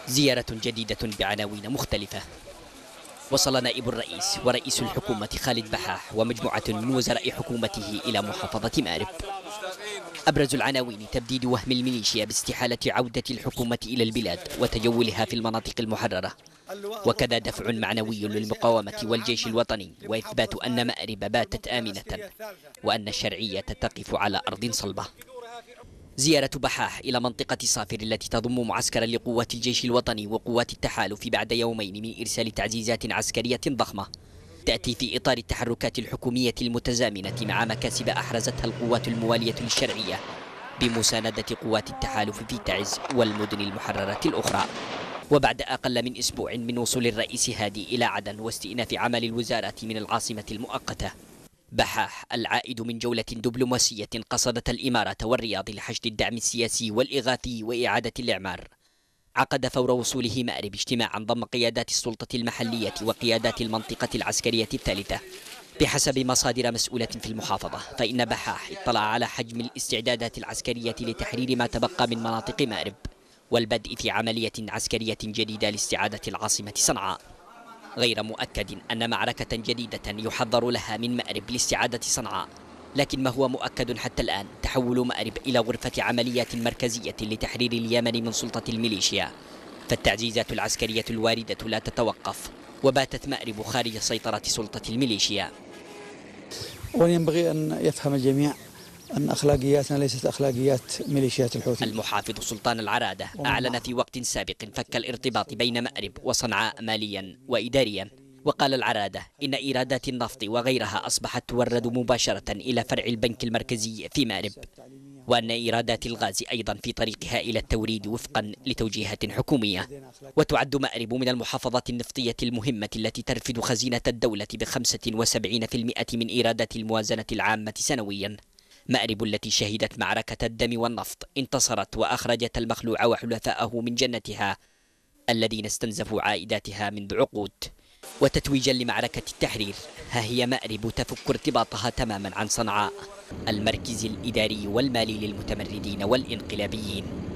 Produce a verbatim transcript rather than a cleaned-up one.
زيارة جديدة بعناوين مختلفة. وصل نائب الرئيس ورئيس الحكومة خالد بحاح ومجموعة من وزراء حكومته إلى محافظة مأرب. أبرز العناوين تبديد وهم الميليشيا باستحالة عودة الحكومة إلى البلاد وتجولها في المناطق المحررة، وكذا دفع معنوي للمقاومة والجيش الوطني، وإثبات أن مأرب باتت آمنة وأن الشرعية تقف على أرض صلبة. زيارة بحاح إلى منطقة صافر التي تضم معسكرا لقوات الجيش الوطني وقوات التحالف بعد يومين من إرسال تعزيزات عسكرية ضخمة تأتي في إطار التحركات الحكومية المتزامنة مع مكاسب أحرزتها القوات الموالية للشرعية بمساندة قوات التحالف في تعز والمدن المحررة الأخرى. وبعد أقل من أسبوع من وصول الرئيس هادي إلى عدن واستئناف عمل الوزارات من العاصمة المؤقتة، بحاح العائد من جولة دبلوماسية قصدت الإمارة والرياض لحشد الدعم السياسي والإغاثي وإعادة الإعمار، عقد فور وصوله مأرب اجتماعا ضم قيادات السلطة المحلية وقيادات المنطقة العسكرية الثالثة. بحسب مصادر مسؤولة في المحافظة، فإن بحاح اطلع على حجم الاستعدادات العسكرية لتحرير ما تبقى من مناطق مأرب والبدء في عملية عسكرية جديدة لاستعادة العاصمة صنعاء. غير مؤكد أن معركة جديدة يحضر لها من مأرب لاستعادة صنعاء، لكن ما هو مؤكد حتى الآن تحول مأرب إلى غرفة عمليات مركزية لتحرير اليمن من سلطة الميليشيا، فالتعزيزات العسكرية الواردة لا تتوقف، وباتت مأرب خارج سيطرة سلطة الميليشيا. وينبغي أن يفهم الجميع أن أخلاقياتنا ليست أخلاقيات ميليشيات الحوثي. المحافظ سلطان العرادة أعلن في وقت سابق فك الارتباط بين مأرب وصنعاء ماليا وإداريا، وقال العرادة إن إيرادات النفط وغيرها أصبحت تورد مباشرة إلى فرع البنك المركزي في مأرب، وأن إيرادات الغاز أيضا في طريقها إلى التوريد وفقا لتوجيهات حكومية. وتعد مأرب من المحافظات النفطية المهمة التي ترفد خزينة الدولة بخمسة وسبعين بالمئة من إيرادات الموازنة العامة سنويا. مأرب التي شهدت معركة الدم والنفط انتصرت وأخرجت المخلوع وحلفائه من جنتها الذين استنزفوا عائداتها منذ عقود. وتتويجا لمعركة التحرير، ها هي مأرب تفك ارتباطها تماما عن صنعاء، المركز الإداري والمالي للمتمردين والإنقلابيين.